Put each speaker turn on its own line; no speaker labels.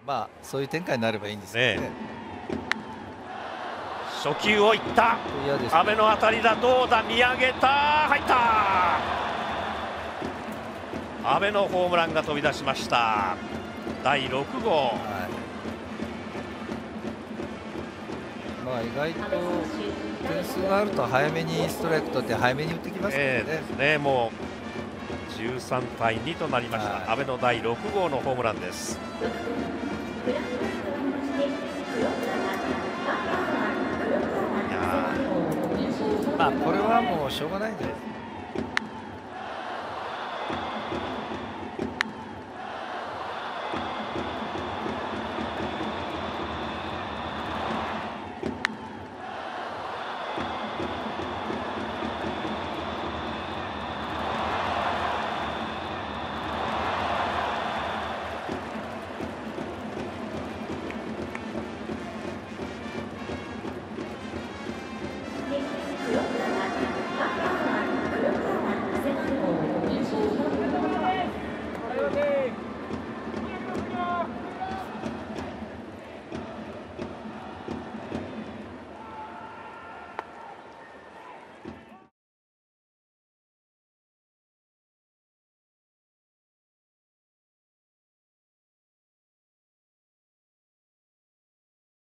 まあそういう展開になればいいんですけどね。
初球をいった。阿部の当たりだ。どうだ。見上げた。入った。阿部のホームランが飛び出しました。第6号。
まあ意外と点数があると早めにストライク取って早めに打ってきますね。
もう13対2となりました。阿部の第6号のホームランです。
まあこれはもうしょうがないんじゃないですか。